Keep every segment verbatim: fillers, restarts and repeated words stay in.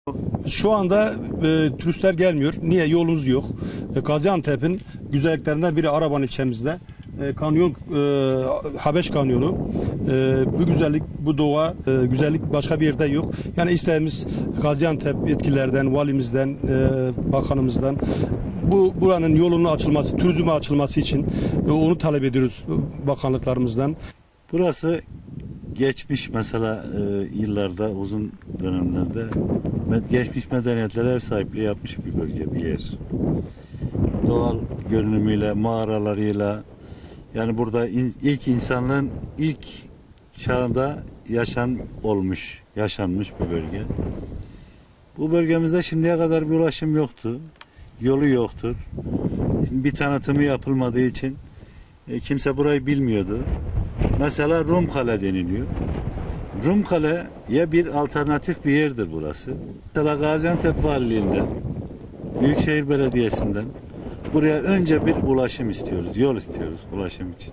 Şu anda e, turistler gelmiyor. Niye? Yolumuz yok. E, Gaziantep'in güzelliklerinden biri Araban ilçemizde. E, kanyon, e, Habeş Kanyonu. E, bu güzellik, bu doğa, e, güzellik başka bir yerde yok. Yani isteğimiz Gaziantep yetkililerden, valimizden, e, bakanımızdan bu buranın yolunun açılması, turizme açılması için e, onu talep ediyoruz bakanlıklarımızdan. Burası geçmiş mesela e, yıllarda, uzun dönemlerde geçmiş medeniyetlere ev sahipliği yapmış bir bölge, bir yer. Doğal görünümüyle, mağaralarıyla, yani burada in, ilk insanlığın ilk çağında yaşan olmuş, yaşanmış bir bölge. Bu bölgemizde şimdiye kadar bir ulaşım yoktu, yolu yoktur. Şimdi bir tanıtımı yapılmadığı için e, kimse burayı bilmiyordu. Mesela Rumkale deniliyor. Rumkale'ye bir alternatif bir yerdir burası. Mesela Gaziantep Valiliğinden, Büyükşehir Belediyesi'nden buraya önce bir ulaşım istiyoruz, yol istiyoruz ulaşım için.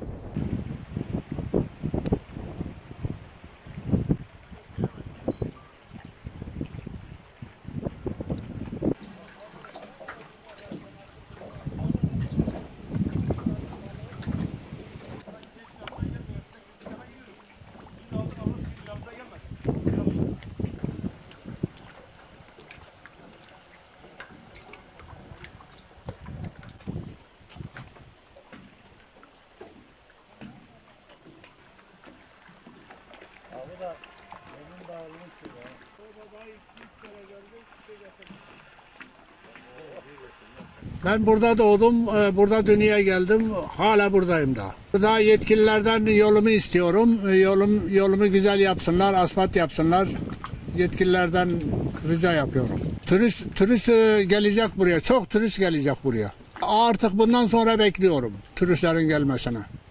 Ben burada doğdum, burada dünyaya geldim, hala buradayım da. Burada yetkililerden yolumu istiyorum, yolum yolumu güzel yapsınlar, asfalt yapsınlar. Yetkililerden rica yapıyorum. Turist turist gelecek buraya, çok turist gelecek buraya. Artık bundan sonra bekliyorum turistlerin gelmesine.